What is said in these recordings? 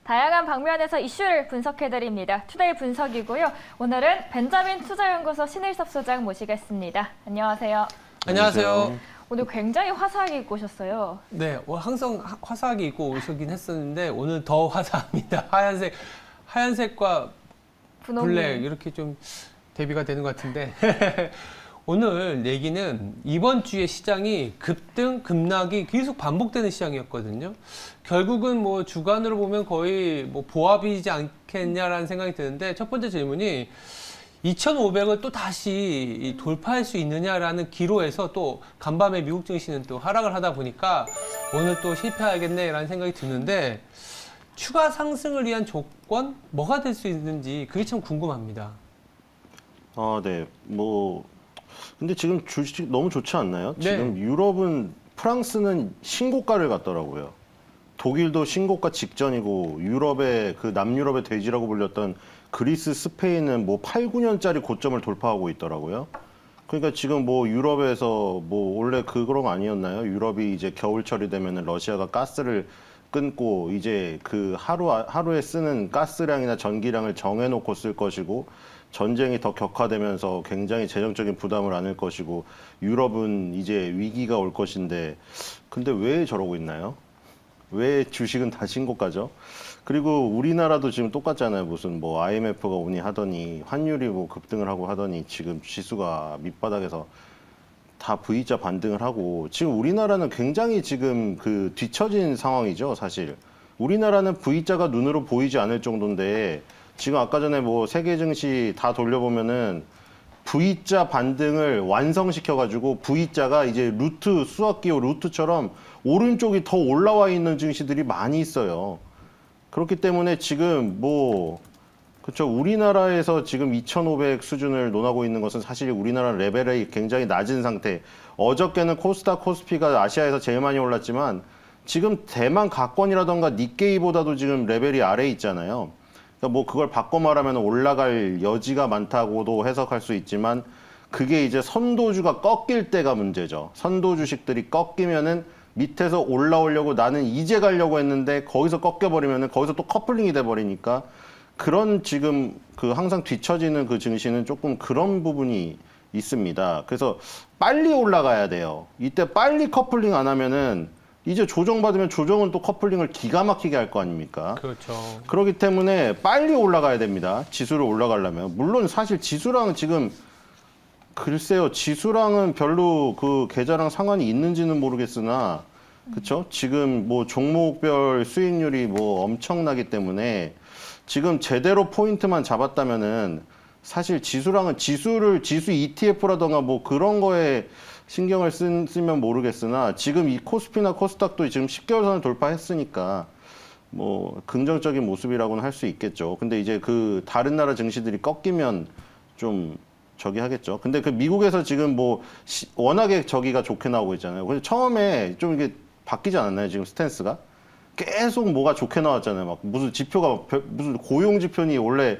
다양한 방면에서 이슈를 분석해드립니다. 투데이 분석이고요. 오늘은 벤자민 투자연구소 신일섭 소장 모시겠습니다. 안녕하세요. 안녕하세요. 오늘 굉장히 화사하게 입고 오셨어요. 네, 항상 화사하게 입고 오시긴 했었는데 오늘 더 화사합니다. 하얀색과 블랙 이렇게 좀 대비가 되는 것 같은데 오늘 얘기는 이번 주에 시장이 급등, 급락이 계속 반복되는 시장이었거든요. 결국은 뭐 주간으로 보면 거의 뭐 보합이지 않겠냐라는 생각이 드는데 첫 번째 질문이 2,500을 또 다시 돌파할 수 있느냐라는 기로에서 또 간밤에 미국 증시는 또 하락을 하다 보니까 오늘 또 실패하겠네라는 생각이 드는데 추가 상승을 위한 조건 뭐가 될 수 있는지 그게 참 궁금합니다. 네. 근데 지금 주식 너무 좋지 않나요? 네. 지금 유럽은 프랑스는 신고가를 갔더라고요. 독일도 신고가 직전이고 유럽의 그 남유럽의 돼지라고 불렸던 그리스, 스페인은 뭐 8, 9년짜리 고점을 돌파하고 있더라고요. 그러니까 지금 뭐 유럽에서 뭐 원래 그런 거 아니었나요? 유럽이 이제 겨울철이 되면은 러시아가 가스를 끊고 이제 그 하루에 쓰는 가스량이나 전기량을 정해놓고 쓸 것이고 전쟁이 더 격화되면서 굉장히 재정적인 부담을 안을 것이고 유럽은 이제 위기가 올 것인데 근데 왜 저러고 있나요? 왜 주식은 다 신고가죠? 그리고 우리나라도 지금 똑같잖아요. 무슨 뭐 IMF가 오니 하더니 환율이 뭐 급등을 하고 하더니 지금 지수가 밑바닥에서 다 V자 반등을 하고 지금 우리나라는 굉장히 지금 그 뒤처진 상황이죠, 사실. 우리나라는 V자가 눈으로 보이지 않을 정도인데 지금 아까 전에 뭐 세계 증시 다 돌려보면은 V자 반등을 완성시켜가지고 V자가 이제 루트, 수학기호 루트처럼 오른쪽이 더 올라와 있는 증시들이 많이 있어요. 그렇기 때문에 지금 그렇죠. 우리나라에서 지금 2,500 수준을 논하고 있는 것은 사실 우리나라 레벨이 굉장히 낮은 상태. 어저께는 코스닥, 코스피가 아시아에서 제일 많이 올랐지만 지금 대만 가권이라던가 니케이보다도 지금 레벨이 아래에 있잖아요. 그러니까 뭐 그걸 바꿔 말하면 올라갈 여지가 많다고도 해석할 수 있지만 그게 이제 선도주가 꺾일 때가 문제죠. 선도 주식들이 꺾이면은 밑에서 올라오려고 나는 이제 가려고 했는데 거기서 꺾여버리면은 거기서 또 커플링이 돼버리니까 그런 지금 그 항상 뒤처지는 그 증시는 조금 그런 부분이 있습니다. 그래서 빨리 올라가야 돼요. 이때 빨리 커플링 안 하면은 이제 조정받으면 조정은 또 커플링을 기가 막히게 할 거 아닙니까? 그렇죠. 그렇기 때문에 빨리 올라가야 됩니다. 지수를 올라가려면. 물론 사실 지수랑 지금 글쎄요. 지수랑은 별로 그 계좌랑 상관이 있는지는 모르겠으나 그렇죠? 지금 뭐 종목별 수익률이 뭐 엄청나기 때문에 지금 제대로 포인트만 잡았다면은 사실 지수랑은 지수 ETF라던가 뭐 그런 거에 신경을 쓰면 모르겠으나 지금 이 코스피나 코스닥도 지금 10개월 선을 돌파했으니까 뭐 긍정적인 모습이라고는 할 수 있겠죠. 근데 이제 그 다른 나라 증시들이 꺾이면 좀 저기 하겠죠. 근데 그 미국에서 지금 뭐 워낙에 저기가 좋게 나오고 있잖아요. 근데 처음에 좀 이게 바뀌지 않았나요? 지금 스탠스가? 계속 뭐가 좋게 나왔잖아요. 막 무슨 지표가 무슨 고용 지표니 원래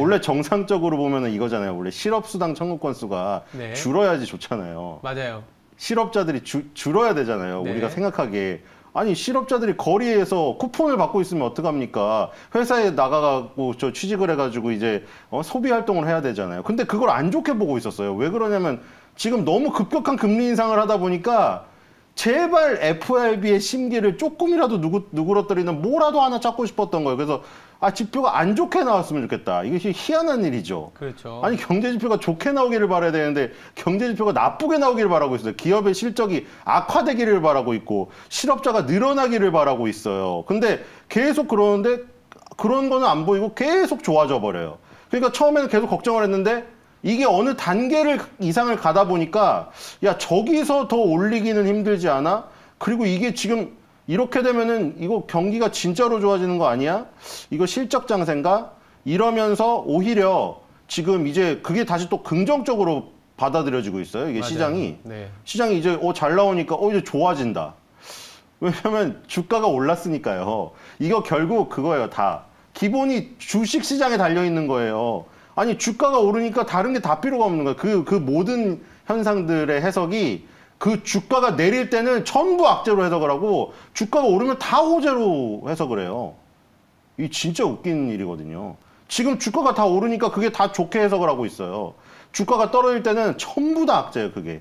정상적으로 보면은 이거잖아요. 원래 실업수당 청구 건수가 줄어야지 좋잖아요. 맞아요. 실업자들이 줄어야 되잖아요. 우리가 생각하기에. 아니 실업자들이 거리에서 쿠폰을 받고 있으면 어떡합니까? 회사에 나가고 저 취직을 해가지고 이제 소비 활동을 해야 되잖아요. 근데 그걸 안 좋게 보고 있었어요. 왜 그러냐면 지금 너무 급격한 금리 인상을 하다 보니까 제발 FRB의 심기를 조금이라도 누그러뜨리는 뭐라도 하나 찾고 싶었던 거예요. 그래서 지표가 안 좋게 나왔으면 좋겠다. 이것이 희한한 일이죠. 그렇죠. 아니 경제 지표가 좋게 나오기를 바라야 되는데 경제 지표가 나쁘게 나오기를 바라고 있어요. 기업의 실적이 악화되기를 바라고 있고 실업자가 늘어나기를 바라고 있어요. 근데 계속 그러는데 그런 거는 안 보이고 계속 좋아져 버려요. 그러니까 처음에는 계속 걱정을 했는데 이게 어느 단계를 이상을 가다 보니까 야 저기서 더 올리기는 힘들지 않아? 그리고 이게 지금 이렇게 되면은 이거 경기가 진짜로 좋아지는 거 아니야? 이거 실적 장세인가? 이러면서 오히려 지금 이제 그게 다시 또 긍정적으로 받아들여지고 있어요. 이게 시장이 이제 잘 나오니까 이제 좋아진다. 왜냐면 주가가 올랐으니까요. 이거 결국 그거예요. 다 기본이 주식 시장에 달려 있는 거예요. 아니 주가가 오르니까 다른 게 다 필요가 없는 거예요. 그 모든 현상들의 해석이 그 주가가 내릴 때는 전부 악재로 해석을 하고 주가가 오르면 다 호재로 해석을 해요. 이 진짜 웃긴 일이거든요. 지금 주가가 다 오르니까 그게 다 좋게 해석을 하고 있어요. 주가가 떨어질 때는 전부 다 악재예요, 그게.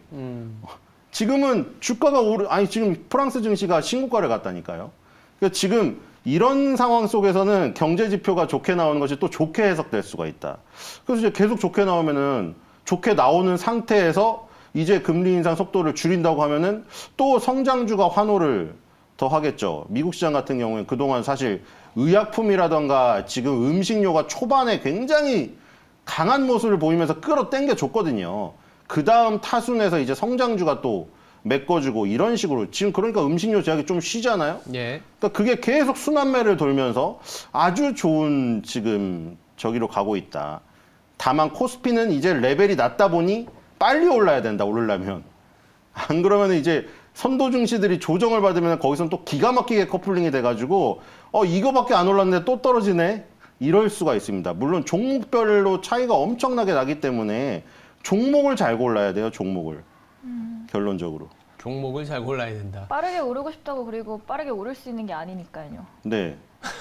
지금은 주가가 아니 지금 프랑스 증시가 신고가를 갔다니까요. 그러니까 지금 이런 상황 속에서는 경제 지표가 좋게 나오는 것이 또 좋게 해석될 수가 있다. 그래서 이제 계속 좋게 나오면은 좋게 나오는 상태에서 이제 금리 인상 속도를 줄인다고 하면은 또 성장주가 환호를 더 하겠죠. 미국 시장 같은 경우에 그동안 사실 의약품이라던가 지금 음식료가 초반에 굉장히 강한 모습을 보이면서 끌어당겨 줬거든요. 그 다음 타순에서 이제 성장주가 또 메꿔주고 이런 식으로 지금 그러니까 음식료 제약이 좀 쉬잖아요. 예. 그러니까 그게 계속 순환매를 돌면서 아주 좋은 지금 저기로 가고 있다. 다만 코스피는 이제 레벨이 낮다 보니 빨리 올라야 된다. 오르려면. 안 그러면 이제 선도 증시들이 조정을 받으면 거기서는 또 기가 막히게 커플링이 돼가지고 이거밖에 안 올랐는데 또 떨어지네. 이럴 수가 있습니다. 물론 종목별로 차이가 엄청나게 나기 때문에 종목을 잘 골라야 돼요. 종목을. 결론적으로. 종목을 잘 골라야 된다. 빠르게 오르고 싶다고 그리고 빠르게 오를 수 있는 게 아니니까요. 네.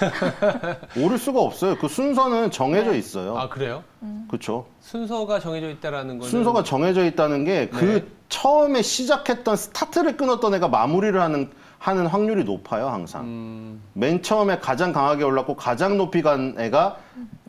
오를 수가 없어요. 그 순서는 정해져 네. 있어요. 아, 그래요? 그렇죠. 순서가 정해져 있다라는 거는 순서가 정해져 있다는 게 그 네. 처음에 시작했던 스타트를 끊었던 애가 마무리를 하는 확률이 높아요, 항상. 맨 처음에 가장 강하게 올랐고 가장 높이 간 애가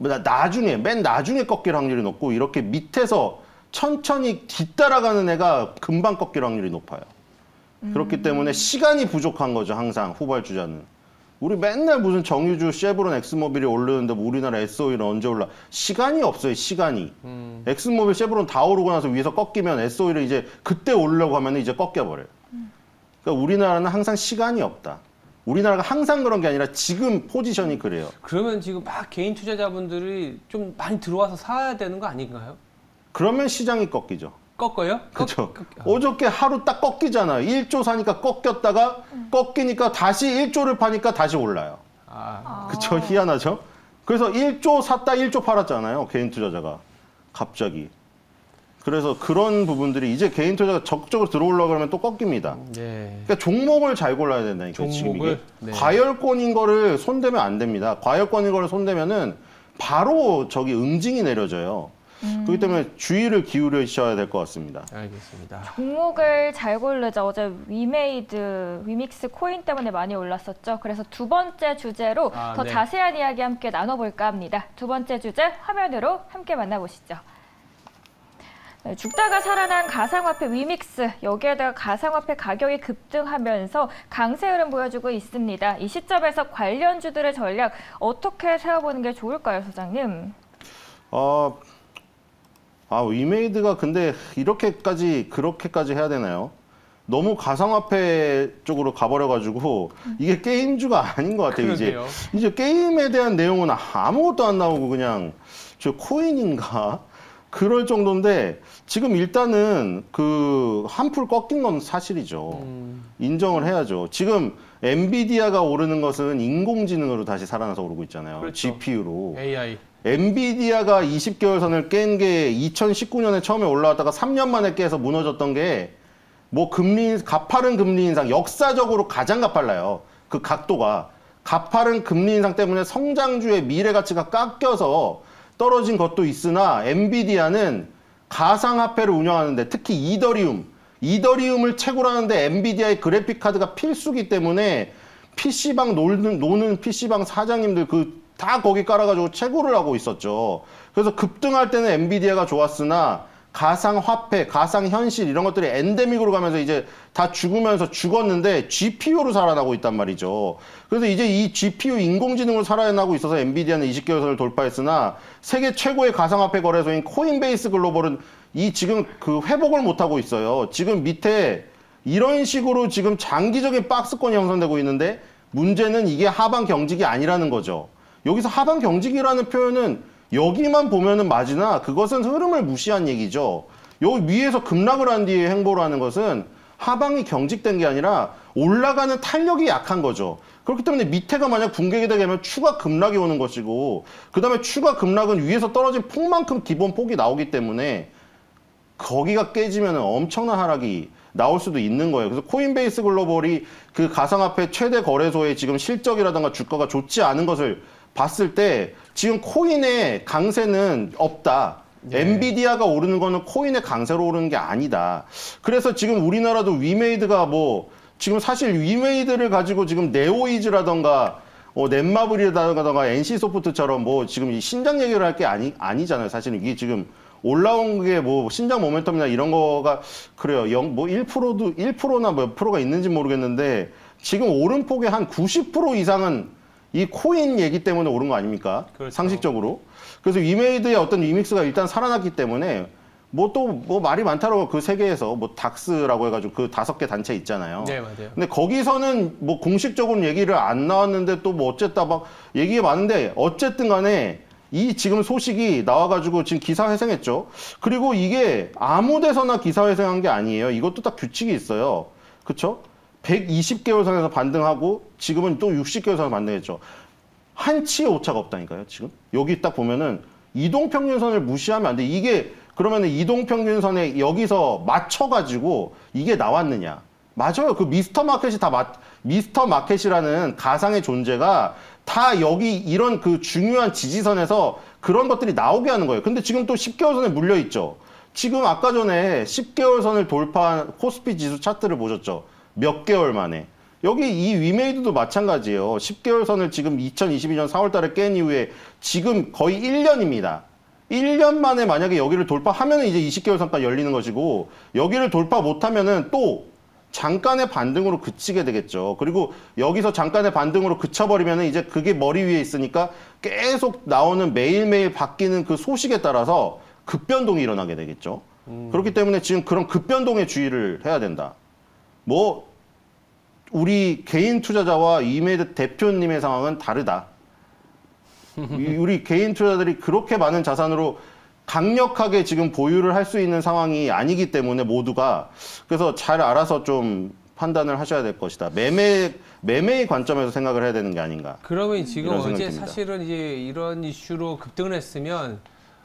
맨 나중에 꺾일 확률이 높고 이렇게 밑에서 천천히 뒤따라가는 애가 금방 꺾일 확률이 높아요. 그렇기 때문에 시간이 부족한 거죠, 항상 후발주자는. 우리 맨날 무슨 정유주, 쉐브론, 엑스모빌이 오르는데 우리나라 SOE는 언제 올라? 시간이 없어요, 시간이. 엑스모빌, 쉐브론 다 오르고 나서 위에서 꺾이면 SOE를 이제 그때 오르려고 하면 이제 꺾여버려요. 그러니까 우리나라는 항상 시간이 없다. 우리나라가 항상 그런 게 아니라 지금 포지션이 그래요. 그러면 지금 막 개인 투자자분들이 좀 많이 들어와서 사야 되는 거 아닌가요? 그러면 시장이 꺾이죠. 꺾어요? 그렇죠. 어저께 하루 딱 꺾이잖아요. 1조 사니까 꺾였다가 꺾이니까 다시 1조를 파니까 다시 올라요. 그쵸? 희한하죠? 그래서 1조 샀다 1조 팔았잖아요. 개인 투자자가. 갑자기. 그래서 그런 부분들이 이제 개인 투자가 적극적으로 들어오려고 하면 또 꺾입니다. 예. 그러니까 종목을 잘 골라야 된다니까요. 지금 이게. 네. 과열권인 거를 손대면 안 됩니다. 과열권인 거를 손대면은 바로 저기 응징이 내려져요. 그렇기 때문에 주의를 기울이셔야 될 것 같습니다. 알겠습니다. 종목을 잘 고르자. 어제 위믹스 코인 때문에 많이 올랐었죠. 그래서 두 번째 주제로 더 네. 자세한 이야기 함께 나눠볼까 합니다. 두 번째 주제 화면으로 함께 만나보시죠. 네, 죽다가 살아난 가상화폐 위믹스, 여기에다가 가상화폐 가격이 급등하면서 강세 흐름 보여주고 있습니다. 이 시점에서 관련주들의 전략 어떻게 세워보는 게 좋을까요, 소장님? 위메이드가 근데 그렇게까지 해야 되나요? 너무 가상화폐 쪽으로 가버려가지고 이게 게임주가 아닌 것 같아요. 그러게요. 이제 게임에 대한 내용은 아무것도 안 나오고 그냥 저 코인인가? 그럴 정도인데 지금 일단은 그 한풀 꺾인 건 사실이죠. 인정을 해야죠. 지금 엔비디아가 오르는 것은 인공지능으로 다시 살아나서 오르고 있잖아요. 그렇죠. GPU로. AI. 엔비디아가 20개월 선을 깬 게 2019년에 처음에 올라왔다가 3년 만에 깨서 무너졌던 게 뭐 가파른 금리 인상, 역사적으로 가장 가팔라요. 그 각도가. 가파른 금리 인상 때문에 성장주의 미래 가치가 깎여서 떨어진 것도 있으나 엔비디아는 가상화폐를 운영하는데 특히 이더리움을 채굴 하는데 엔비디아의 그래픽 카드가 필수기 때문에 PC방 노는 PC방 사장님들 다 거기 깔아가지고 채굴을 하고 있었죠. 그래서 급등할 때는 엔비디아가 좋았으나 가상화폐, 가상현실 이런 것들이 엔데믹으로 가면서 이제 다 죽었는데 GPU로 살아나고 있단 말이죠. 그래서 이제 이 GPU 인공지능으로 살아나고 있어서 엔비디아는 20개월 선을 돌파했으나 세계 최고의 가상화폐 거래소인 코인베이스 글로벌은 지금 그 회복을 못하고 있어요. 지금 밑에 이런 식으로 지금 장기적인 박스권이 형성되고 있는데 문제는 이게 하방 경직이 아니라는 거죠. 여기서 하방 경직이라는 표현은 여기만 보면은 맞으나 그것은 흐름을 무시한 얘기죠. 여기 위에서 급락을 한 뒤에 행보를 하는 것은 하방이 경직된 게 아니라 올라가는 탄력이 약한 거죠. 그렇기 때문에 밑에가 만약 붕괴가 되면 추가 급락이 오는 것이고 그 다음에 추가 급락은 위에서 떨어진 폭만큼 기본 폭이 나오기 때문에 거기가 깨지면 엄청난 하락이 나올 수도 있는 거예요. 그래서 코인베이스 글로벌이 그 가상화폐 최대 거래소의 지금 실적이라든가 주가가 좋지 않은 것을 봤을 때 지금 코인의 강세는 없다. 네. 엔비디아가 오르는 거는 코인의 강세로 오르는 게 아니다. 그래서 지금 우리나라도 위메이드가 뭐 지금 사실 위메이드를 가지고 지금 네오이즈라던가 넷마블이라던가 NC소프트처럼 뭐 지금 이 신작 얘기를 할 게 아니잖아요. 사실은 이게 지금 올라온 게 뭐 신작 모멘텀이나 이런 거가 그래요. 뭐 1%도 1%나 몇 프로가 있는지 모르겠는데 지금 오름폭의 한 90% 이상은 이 코인 얘기 때문에 오른 거 아닙니까? 그렇죠. 상식적으로. 그래서 위메이드의 어떤 위믹스가 일단 살아났기 때문에 뭐 또 뭐 말이 많다라고 그 세계에서 뭐 닥스라고 해가지고 그 5개 단체 있잖아요. 네, 맞아요. 근데 거기서는 뭐 공식적으로 얘기를 안 나왔는데 또 뭐 어쨌다 막 얘기가 많은데 어쨌든 간에 이 지금 소식이 나와가지고 지금 기사 회생했죠. 그리고 이게 아무 데서나 기사 회생한 게 아니에요. 이것도 딱 규칙이 있어요. 그쵸? 120개월 선에서 반등하고 지금은 또 60개월 선에서 반등했죠. 한치의 오차가 없다니까요, 지금. 여기 딱 보면은 이동평균선을 무시하면 안 돼. 이게 그러면은 이동평균선에 여기서 맞춰가지고 이게 나왔느냐. 맞아요. 그 미스터 마켓이라는 가상의 존재가 다 여기 이런 그 중요한 지지선에서 그런 것들이 나오게 하는 거예요. 근데 지금 또 10개월 선에 물려있죠. 지금 아까 전에 10개월 선을 돌파한 코스피 지수 차트를 보셨죠. 몇 개월 만에. 여기 이 위메이드도 마찬가지예요. 10개월 선을 지금 2022년 4월 달에 깬 이후에 지금 거의 1년입니다. 1년 만에 만약에 여기를 돌파하면 이제 20개월 선까지 열리는 것이고 여기를 돌파 못하면은 또 잠깐의 반등으로 그치게 되겠죠. 그리고 여기서 잠깐의 반등으로 그쳐버리면 이제 그게 머리 위에 있으니까 계속 나오는 매일매일 바뀌는 그 소식에 따라서 급변동이 일어나게 되겠죠. 그렇기 때문에 지금 그런 급변동에 주의를 해야 된다. 뭐 우리 개인 투자자와 이메이드 대표님의 상황은 다르다. 우리 개인 투자자들이 그렇게 많은 자산으로 강력하게 지금 보유를 할 수 있는 상황이 아니기 때문에 모두가 그래서 잘 알아서 좀 판단을 하셔야 될 것이다. 매매의 관점에서 생각을 해야 되는 게 아닌가. 그러면 지금 이런 어제 생각이 듭니다. 사실은 이제 이런 이슈로 급등을 했으면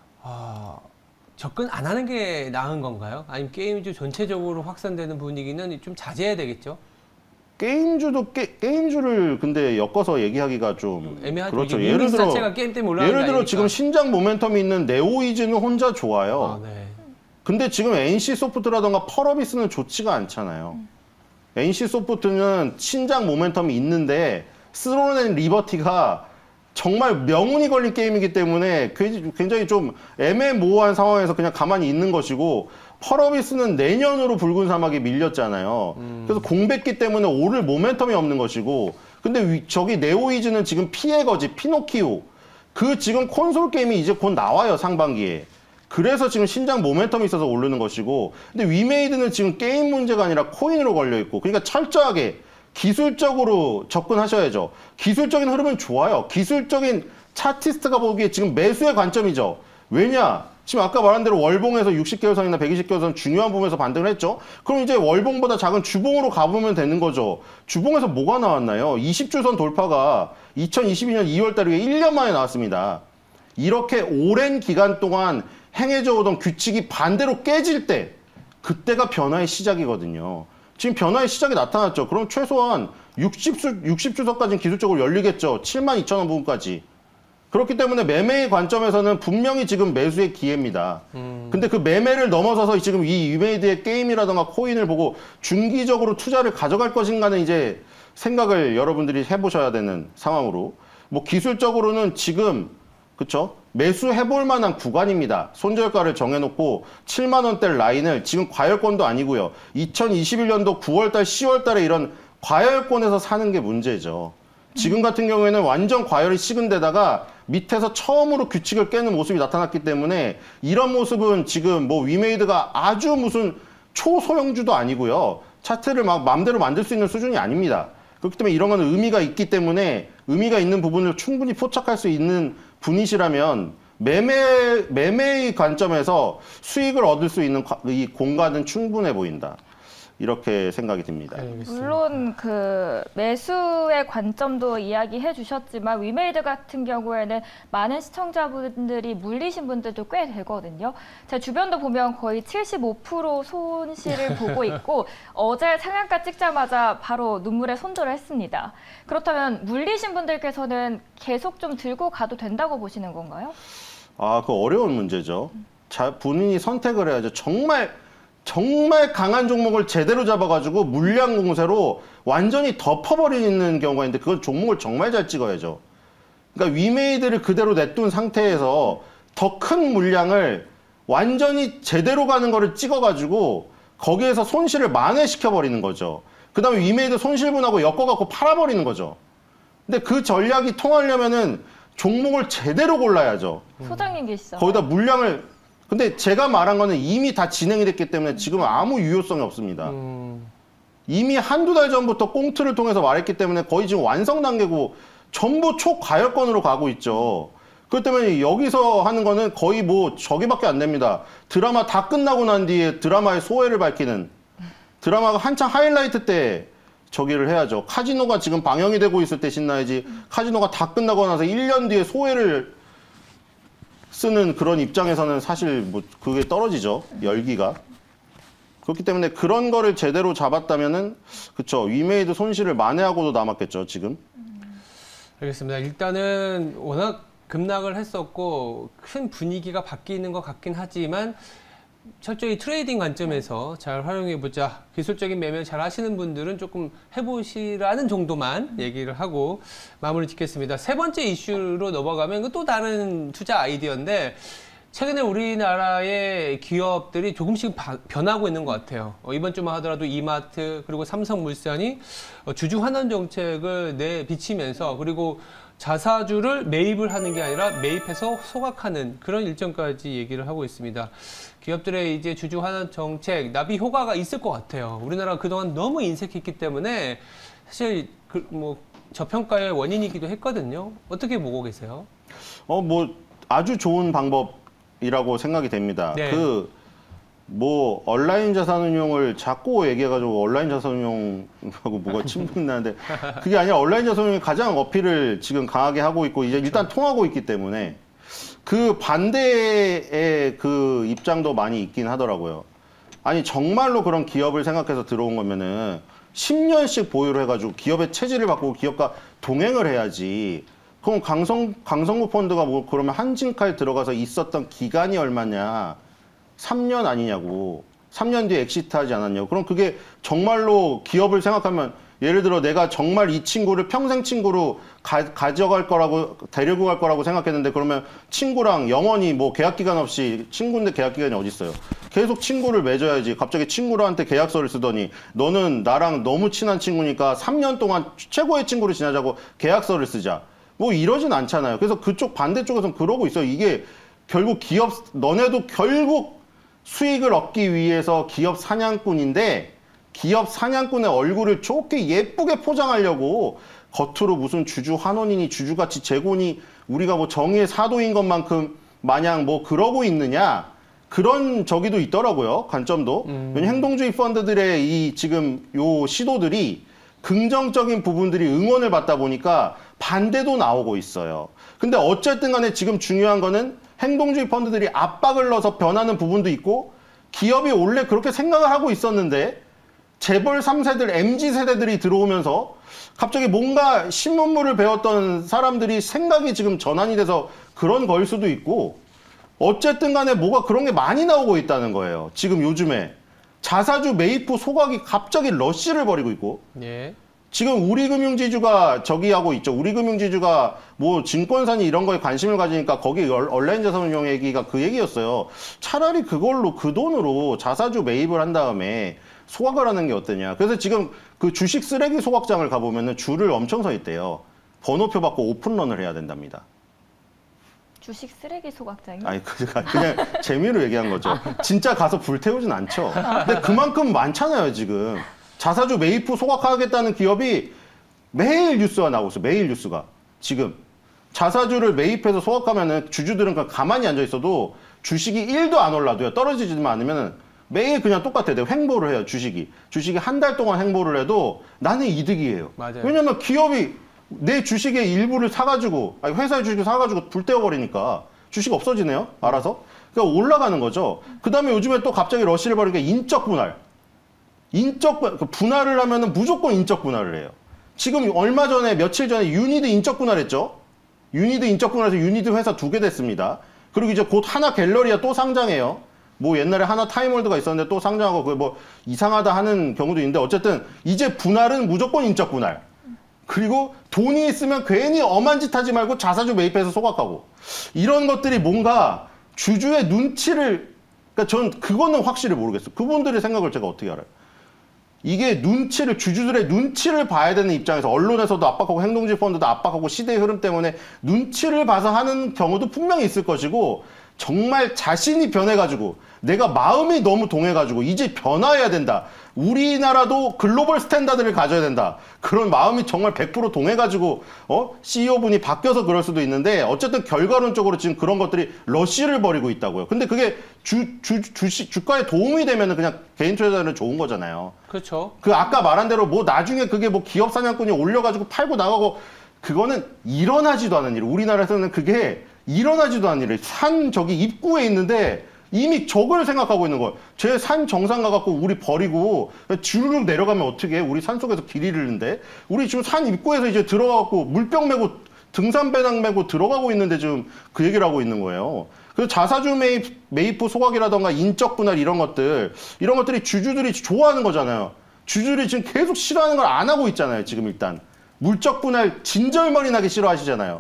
접근 안 하는 게 나은 건가요? 아니면 게임주 전체적으로 확산되는 분위기는 좀 자제해야 되겠죠? 게임주를 근데 엮어서 얘기하기가 좀 애매하죠. 그렇죠. 예를 들어 자체가 게임 때문에 올라가는 예를 들어 게 지금 신작 모멘텀이 있는 네오이즈는 혼자 좋아요. 네. 근데 지금 NC 소프트라던가 펄어비스는 좋지가 않잖아요. NC 소프트는 신작 모멘텀이 있는데 스로넨 리버티가 정말 명운이 걸린 게임이기 때문에 굉장히 좀 애매모호한 상황에서 그냥 가만히 있는 것이고 펄어비스는 내년으로 붉은 사막에 밀렸잖아요. 그래서 공백기 때문에 오를 모멘텀이 없는 것이고 근데 저기 네오이즈는 지금 피해 거지 피노키오 그 지금 콘솔 게임이 이제 곧 나와요 상반기에. 그래서 지금 신작 모멘텀이 있어서 오르는 것이고 근데 위메이드는 지금 게임 문제가 아니라 코인으로 걸려있고 그러니까 철저하게 기술적으로 접근하셔야죠. 기술적인 흐름은 좋아요. 기술적인 차티스트가 보기에 지금 매수의 관점이죠. 왜냐? 지금 아까 말한 대로 월봉에서 60개월 선이나 120개월 선 중요한 부분에서 반등을 했죠. 그럼 이제 월봉보다 작은 주봉으로 가보면 되는 거죠. 주봉에서 뭐가 나왔나요? 20주선 돌파가 2022년 2월 달에 1년 만에 나왔습니다. 이렇게 오랜 기간 동안 행해져 오던 규칙이 반대로 깨질 때 그때가 변화의 시작이거든요. 지금 변화의 시작이 나타났죠. 그럼 최소한 60주선까지는 기술적으로 열리겠죠. 72,000원 부분까지. 그렇기 때문에 매매의 관점에서는 분명히 지금 매수의 기회입니다. 근데 그 매매를 넘어서서 지금 이 위메이드의 게임이라던가 코인을 보고 중기적으로 투자를 가져갈 것인가는 이제 생각을 여러분들이 해보셔야 되는 상황으로. 뭐 기술적으로는 지금 그쵸? 매수해볼 만한 구간입니다. 손절가를 정해놓고 7만 원대 라인을 지금 과열권도 아니고요. 2021년도 9월달, 10월달에 이런 과열권에서 사는 게 문제죠. 지금 같은 경우에는 완전 과열이 식은 데다가 밑에서 처음으로 규칙을 깨는 모습이 나타났기 때문에 이런 모습은 지금 뭐 위메이드가 아주 무슨 초소형주도 아니고요. 차트를 막 마음대로 만들 수 있는 수준이 아닙니다. 그렇기 때문에 이런 건 의미가 있기 때문에 의미가 있는 부분을 충분히 포착할 수 있는 분이시라면 매매의 관점에서 수익을 얻을 수 있는 이 공간은 충분해 보인다. 이렇게 생각이 듭니다. 물론 그 매수의 관점도 이야기해 주셨지만 위메이드 같은 경우에는 많은 시청자분들이 물리신 분들도 꽤 되거든요. 제 주변도 보면 거의 75% 손실을 보고 있고 어제 상한가 찍자마자 바로 눈물에 손절을 했습니다. 그렇다면 물리신 분들께서는 계속 좀 들고 가도 된다고 보시는 건가요? 그 어려운 문제죠. 본인이 선택을 해야죠. 정말 강한 종목을 제대로 잡아가지고 물량 공세로 완전히 덮어버리는 경우가 있는데 그건 종목을 정말 잘 찍어야죠. 그러니까 위메이드를 그대로 냅둔 상태에서 더 큰 물량을 완전히 제대로 가는 거를 찍어가지고 거기에서 손실을 만회시켜버리는 거죠. 그 다음에 위메이드 손실분하고 엮어갖고 팔아버리는 거죠. 근데 그 전략이 통하려면은 종목을 제대로 골라야죠. 소장님 계시죠? 거기다 물량을 근데 제가 말한 거는 이미 다 진행이 됐기 때문에 지금은 아무 유효성이 없습니다. 이미 한두 달 전부터 꽁트를 통해서 말했기 때문에 거의 지금 완성 단계고 전부 초과열권으로 가고 있죠. 그렇기 때문에 여기서 하는 거는 거의 뭐 저기밖에 안 됩니다. 드라마 다 끝나고 난 뒤에 드라마의 소회를 밝히는 드라마가 한창 하이라이트 때 저기를 해야죠. 카지노가 지금 방영이 되고 있을 때 신나야지 카지노가 다 끝나고 나서 1년 뒤에 소회를 쓰는 그런 입장에서는 사실 뭐 그게 떨어지죠. 열기가. 그렇기 때문에 그런 거를 제대로 잡았다면은 그쵸. 위메이드 손실을 만회하고도 남았겠죠. 지금. 알겠습니다. 일단은 워낙 급락을 했었고 큰 분위기가 바뀌는 것 같긴 하지만 철저히 트레이딩 관점에서 잘 활용해보자. 기술적인 매매 잘 하시는 분들은 조금 해보시라는 정도만 얘기를 하고 마무리 짓겠습니다. 세 번째 이슈로 넘어가면 또 다른 투자 아이디어인데 최근에 우리나라의 기업들이 조금씩 변하고 있는 것 같아요. 이번 주만 하더라도 이마트 그리고 삼성물산이 주주 환원 정책을 내비치면서 그리고 자사주를 매입을 하는 게 아니라 매입해서 소각하는 그런 일정까지 얘기를 하고 있습니다. 기업들의 이제 주주 환원 정책, 나비 효과가 있을 것 같아요. 우리나라가 그동안 너무 인색했기 때문에 사실 뭐 저평가의 원인이기도 했거든요. 어떻게 보고 계세요? 뭐 아주 좋은 방법이라고 생각이 됩니다. 네. 뭐 온라인 자산운용을 자꾸 얘기해가지고 온라인 자산운용하고 뭐가 침묵이 나는데 그게 아니라 온라인 자산운용이 가장 어필을 지금 강하게 하고 있고 이제 일단 통하고 있기 때문에 그 반대의 그 입장도 많이 있긴 하더라고요. 아니 정말로 그런 기업을 생각해서 들어온 거면은 10년씩 보유를 해가지고 기업의 체질을 바꾸고 기업과 동행을 해야지. 그럼 강성구 펀드가 뭐 그러면 한진칼 들어가서 있었던 기간이 얼마냐? 3년 아니냐고. 3년 뒤에 엑시트하지 않았냐고. 그럼 그게 정말로 기업을 생각하면 예를 들어 내가 정말 이 친구를 평생 친구로 가져갈 거라고 데리고 갈 거라고 생각했는데 그러면 친구랑 영원히 뭐 계약 기간 없이 친구인데 계약 기간이 어디 있어요? 계속 친구를 맺어야지. 갑자기 친구한테 계약서를 쓰더니 너는 나랑 너무 친한 친구니까 3년 동안 최고의 친구를 지내자고 계약서를 쓰자. 뭐 이러진 않잖아요. 그래서 그쪽 반대쪽에서는 그러고 있어요. 이게 결국 너네도 결국 수익을 얻기 위해서 기업 사냥꾼인데 기업 사냥꾼의 얼굴을 좋게 예쁘게 포장하려고 겉으로 무슨 주주 환원이니 주주가치 재고니 우리가 뭐 정의의 사도인 것만큼 마냥 뭐 그러고 있느냐 그런 저기도 있더라고요. 관점도. 행동주의 펀드들의 이 지금 요 시도들이 긍정적인 부분들이 응원을 받다 보니까 반대도 나오고 있어요. 근데 어쨌든 간에 지금 중요한 거는 행동주의 펀드들이 압박을 넣어서 변하는 부분도 있고 기업이 원래 그렇게 생각을 하고 있었는데 재벌 3세들, MZ세대들이 들어오면서 갑자기 뭔가 신문물을 배웠던 사람들이 생각이 지금 전환이 돼서 그런 거일 수도 있고 어쨌든 간에 뭐가 그런 게 많이 나오고 있다는 거예요. 지금 요즘에 자사주 매입 후 소각이 갑자기 러쉬를 벌이고 있고 예. 지금 우리금융지주가 저기 하고 있죠. 우리금융지주가 뭐 증권사니 이런 거에 관심을 가지니까 거기 온라인 자산운용 얘기가 그 얘기였어요. 차라리 그걸로 그 돈으로 자사주 매입을 한 다음에 소각을 하는 게 어떠냐. 그래서 지금 그 주식 쓰레기 소각장을 가보면은 줄을 엄청 서 있대요. 번호표 받고 오픈런을 해야 된답니다. 주식 쓰레기 소각장이? 아니 그냥 재미로 얘기한 거죠. 진짜 가서 불태우진 않죠. 근데 그만큼 많잖아요 지금. 자사주 매입 후 소각하겠다는 기업이 매일 뉴스가 나오고 있어요. 매일 뉴스가. 지금 자사주를 매입해서 소각하면은 주주들은 그냥 가만히 앉아 있어도 주식이 1도 안 올라도요. 떨어지지만 않으면 매일 그냥 똑같아요. 내가 횡보를 해요, 주식이 한 달 동안 횡보를 해도 나는 이득이에요. 맞아요. 왜냐면 기업이 내 주식의 일부를 사가지고, 아니 회사의 주식을 사가지고 불 떼어버리니까 주식 없어지네요, 알아서. 그러니까 올라가는 거죠. 그 다음에 요즘에 또 갑자기 러시를 벌이니까 인적 분할. 분할을 하면은 무조건 인적 분할을 해요. 지금 얼마 전에, 며칠 전에 유니드 인적 분할했죠? 유니드 인적 분할해서 유니드 회사 2개 됐습니다. 그리고 이제 곧 하나 갤러리아 또 상장해요. 뭐 옛날에 하나 타임월드가 있었는데 또 상장하고 그게 뭐 이상하다 하는 경우도 있는데 어쨌든 이제 분할은 무조건 인적 분할. 그리고 돈이 있으면 괜히 엄한 짓 하지 말고 자사주 매입해서 소각하고. 이런 것들이 뭔가 주주의 눈치를, 그러니까 전 그거는 확실히 모르겠어요. 그분들의 생각을 제가 어떻게 알아요? 이게 눈치를, 주주들의 눈치를 봐야 되는 입장에서 언론에서도 압박하고 행동주의 펀드도 압박하고 시대의 흐름 때문에 눈치를 봐서 하는 경우도 분명히 있을 것이고, 정말 자신이 변해가지고 내가 마음이 너무 동해가지고 이제 변화해야 된다. 우리나라도 글로벌 스탠다드를 가져야 된다. 그런 마음이 정말 100% 동해가지고 CEO분이 바뀌어서 그럴 수도 있는데 어쨌든 결과론적으로 지금 그런 것들이 러쉬를 벌이고 있다고요. 근데 그게 주가에 도움이 되면은 그냥 개인 투자자는 좋은 거잖아요. 그렇죠. 그 아까 말한 대로 뭐 나중에 그게 뭐 기업 사냥꾼이 올려가지고 팔고 나가고 그거는 일어나지도 않은 일. 우리나라에서는 그게 일어나지도 않은 일이에요. 산 저기 입구에 있는데 이미 적을 생각하고 있는 거예요. 제 산 정상 가갖고 우리 버리고 주르륵 내려가면 어떻게 해? 우리 산속에서 길 잃는데 우리 지금 산 입구에서 이제 들어가갖고 물병 메고 등산배낭 메고 들어가고 있는데 지금 그 얘기를 하고 있는 거예요. 그래서 자사주 매입부 소각이라던가 인적 분할 이런 것들이 주주들이 좋아하는 거잖아요. 주주들이 지금 계속 싫어하는 걸 안 하고 있잖아요. 지금 일단 물적 분할 진절머리 나게 싫어하시잖아요.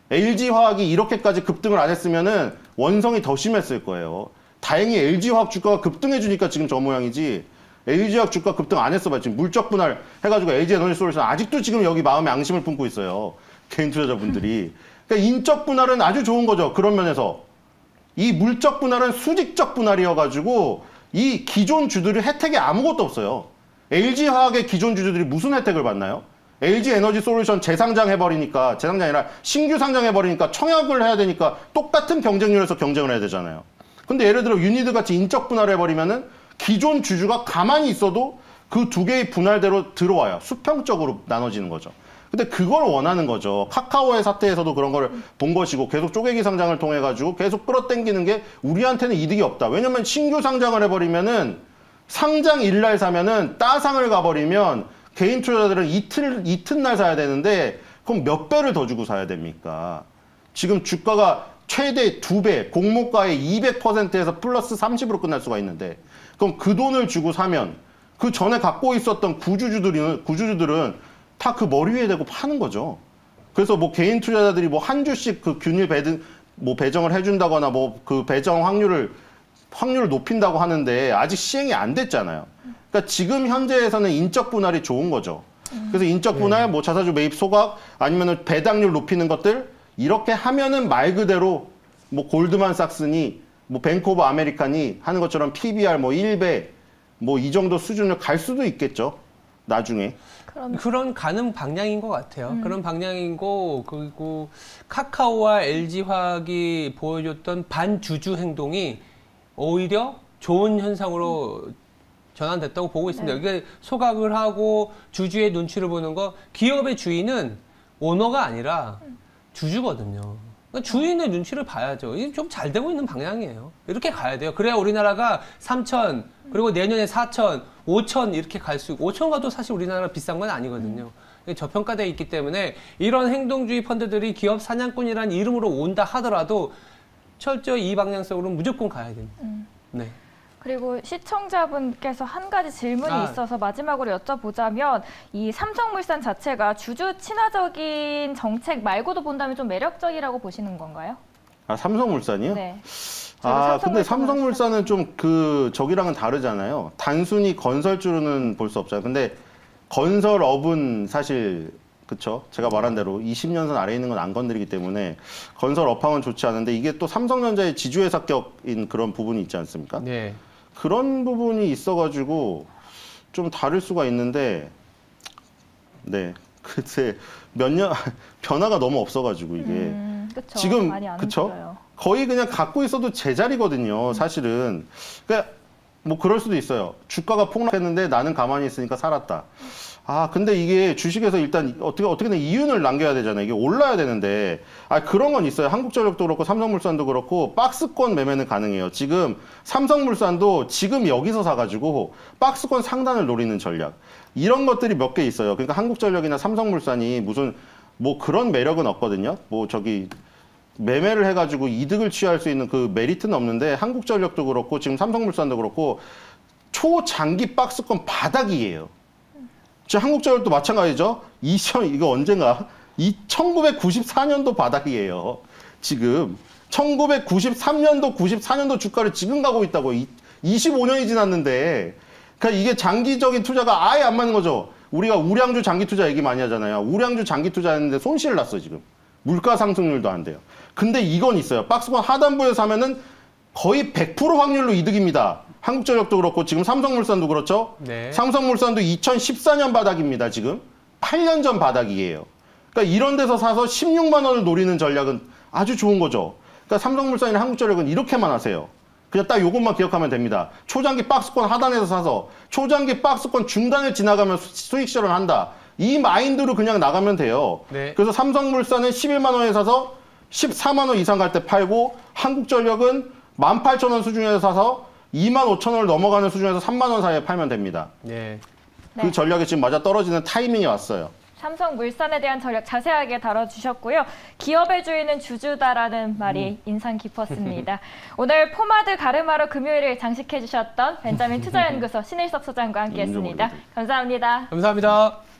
LG화학이 이렇게까지 급등을 안 했으면은 원성이 더 심했을 거예요. 다행히 LG화학 주가가 급등해주니까 지금 저 모양이지. LG화학 주가 급등 안 했어 봐. 지금 물적 분할 해가지고 LG에너지솔루션 아직도 지금 여기 마음에 앙심을 품고 있어요. 개인 투자자분들이. 그러니까 인적 분할은 아주 좋은 거죠. 그런 면에서. 이 물적 분할은 수직적 분할이어가지고 이 기존 주들이 혜택이 아무것도 없어요. LG화학의 기존 주주들이 무슨 혜택을 받나요? LG에너지솔루션 재상장해버리니까, 재상장이 아니라 신규 상장해버리니까 청약을 해야 되니까 똑같은 경쟁률에서 경쟁을 해야 되잖아요. 근데 예를 들어 유니드 같이 인적 분할을 해버리면은 기존 주주가 가만히 있어도 그 2개의 분할대로 들어와요. 수평적으로 나눠지는 거죠. 근데 그걸 원하는 거죠. 카카오의 사태에서도 그런 걸 본 것이고 계속 쪼개기 상장을 통해 가지고 계속 끌어당기는 게 우리한테는 이득이 없다. 왜냐면 신규 상장을 해버리면은 상장 일날 사면은 따상을 가버리면 개인 투자자들은 이튿날 사야 되는데 그럼 몇 배를 더 주고 사야 됩니까? 지금 주가가 최대 2배, 공모가의 200%에서 플러스 30으로 끝날 수가 있는데 그럼 그 돈을 주고 사면 그 전에 갖고 있었던 구주주들은 다 그 머리 위에 대고 파는 거죠. 그래서 뭐 개인 투자자들이 뭐 한 주씩 그 균일 배정을 해준다거나 뭐 그 배정 확률을 높인다고 하는데 아직 시행이 안 됐잖아요. 그러니까 지금 현재에서는 인적 분할이 좋은 거죠. 그래서 인적 분할, 뭐 자사주 매입 소각, 아니면은 배당률 높이는 것들 이렇게 하면은 말 그대로 뭐 골드만삭스니 뭐 뱅크 오브 아메리칸이 하는 것처럼 PBR 뭐 1배 뭐 이 정도 수준을 갈 수도 있겠죠. 나중에. 그런 가는 방향인 것 같아요. 그런 방향이고, 그리고 카카오와 LG화학이 보여줬던 반주주 행동이 오히려 좋은 현상으로 전환됐다고 보고 있습니다. 이게 소각을 하고 주주의 눈치를 보는 거, 기업의 주인은 오너가 아니라 주주거든요. 그러니까 주인의 눈치를 봐야죠. 이게 좀 잘 되고 있는 방향이에요. 이렇게 가야 돼요. 그래야 우리나라가 3천, 그리고 내년에 4천, 5천 이렇게 갈 수 있고, 5천 가도 사실 우리나라 비싼 건 아니거든요. 저평가되어 있기 때문에 이런 행동주의 펀드들이 기업 사냥꾼이라는 이름으로 온다 하더라도 철저히 이 방향성으로 무조건 가야 됩니다. 네. 그리고 시청자분께서 한 가지 질문이 있어서 마지막으로 여쭤보자면 이 삼성물산 자체가 주주 친화적인 정책 말고도 본다면 좀 매력적이라고 보시는 건가요? 아, 삼성물산이요? 네. 근데 삼성물산은 좀 저기랑은 다르잖아요. 단순히 건설주로는 볼 수 없잖아요. 근데 건설업은 사실 그쵸? 제가 말한 대로 20년선 아래에 있는 건 안 건드리기 때문에 건설 업황은 좋지 않은데 이게 또 삼성전자의 지주회사격인 그런 부분이 있지 않습니까? 네. 그런 부분이 있어가지고 좀 다를 수가 있는데, 네. 글쎄, 변화가 너무 없어가지고 이게. 그쵸. 지금, 많이 안 그쵸? 움직여요. 거의 그냥 갖고 있어도 제자리거든요, 사실은. 그러니까 뭐 그럴 수도 있어요. 주가가 폭락했는데 나는 가만히 있으니까 살았다. 아, 근데 이게 주식에서 일단 어떻게든 이윤을 남겨야 되잖아요. 이게 올라야 되는데. 아, 그런 건 있어요. 한국전력도 그렇고 삼성물산도 그렇고 박스권 매매는 가능해요. 지금 삼성물산도 지금 여기서 사가지고 박스권 상단을 노리는 전략. 이런 것들이 몇 개 있어요. 그러니까 한국전력이나 삼성물산이 무슨 뭐 그런 매력은 없거든요. 뭐 저기 매매를 해가지고 이득을 취할 수 있는 그 메리트는 없는데 한국전력도 그렇고 지금 삼성물산도 그렇고 초장기 박스권 바닥이에요. 지금 한국전력도 마찬가지죠. 이거 언젠가? 1994년도 바닥이에요. 지금 1993년도, 94년도 주가를 지금 가고 있다고. 25년이 지났는데. 그러니까 이게 장기적인 투자가 아예 안 맞는 거죠. 우리가 우량주 장기 투자 얘기 많이 하잖아요. 우량주 장기 투자했는데 손실 났어 지금. 물가 상승률도 안 돼요. 근데 이건 있어요. 박스권 하단부에 사면은 거의 100% 확률로 이득입니다. 한국전력도 그렇고 지금 삼성물산도 그렇죠. 네. 삼성물산도 2014년 바닥입니다. 지금 8년 전 바닥이에요. 그러니까 이런 데서 사서 16만 원을 노리는 전략은 아주 좋은 거죠. 그러니까 삼성물산이나 한국전력은 이렇게만 하세요. 그냥 딱 요것만 기억하면 됩니다. 초장기 박스권 하단에서 사서 초장기 박스권 중단을 지나가면 수익 실현을 한다. 이 마인드로 그냥 나가면 돼요. 네. 그래서 삼성물산은 11만 원에 사서 14만 원 이상 갈 때 팔고 한국전력은 18,000원 수준에서 사서 25,000원을 넘어가는 수준에서 3만 원 사이에 팔면 됩니다. 네. 그 전략이 지금 맞아 떨어지는 타이밍이 왔어요. 삼성물산에 대한 전략 자세하게 다뤄주셨고요. 기업의 주인은 주주다라는 말이 인상 깊었습니다. 오늘 포마드 가르마로 금요일을 장식해주셨던 벤자민 투자연구소 신일섭 소장과 함께했습니다. 감사합니다. 감사합니다.